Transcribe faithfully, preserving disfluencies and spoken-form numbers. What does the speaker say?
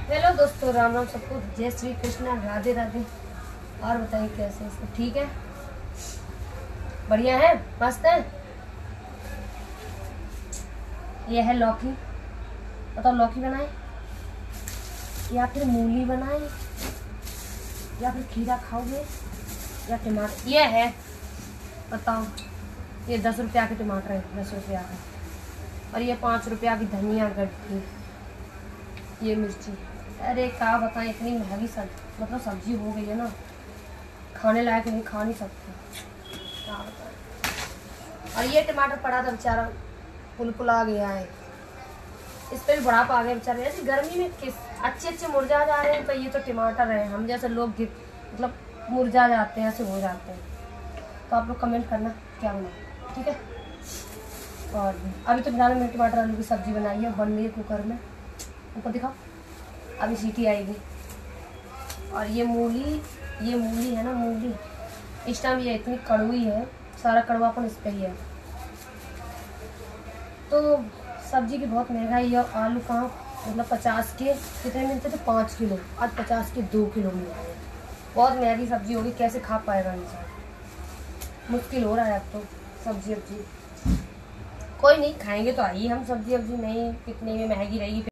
Hello दोस्तों, राम राम सबको, जय श्री कृष्ण, राधे राधे। और बताइए कैसे सब ठीक है, बढ़िया है, मस्त है। ये है लौकी, बताओ लौकी बनाए या फिर मूली बनाए या फिर खीरा खाओगे या टमाटर। ये है, बताओ। ये दस रुपया के टमाटर है, दस रुपया का। और ये पाँच रुपया की धनिया गड्ढी, ये मिर्ची। अरे क्या बताएं, इतनी महंगी सब मतलब सब्जी हो गई है ना, खाने लायक नहीं, खा नहीं सकते, क्या बताएं। और ये टमाटर पड़ा था बेचारा, पुल आ गया है, इस पर भी बुढ़ापा आ गया बेचारे। ऐसी गर्मी में किस अच्छे अच्छे मुरझा जा रहे हैं, तो ये तो टमाटर है, हम जैसे लोग मतलब मुरझा जाते हैं, ऐसे हो जाते हैं। तो आप लोग कमेंट करना क्या बना, ठीक है। और अभी तो फिलहाल मैंने टमाटर आलू की सब्जी बनाई है, बन रही है कुकर में, ऊपर दिखाओ, अभी सीटी आएगी। और ये मूली, ये मूली है ना, मूली इस टाइम ये इतनी कड़वी है, सारा कड़वापन इस पे ही है। तो सब्जी की बहुत महंगाई है। और आलू कहाँ, मतलब पचास के कितने मिलते थे, पाँच किलो, आज पचास के दो किलो मिल रहे हैं। बहुत महंगी सब्जी होगी, कैसे खा पाएगा इंसान, मुश्किल हो रहा है अब तो सब्जी वब्जी। कोई नहीं, खाएंगे तो आइए हम सब्जी वब्जी, नहीं कितने में महंगी रहेगी।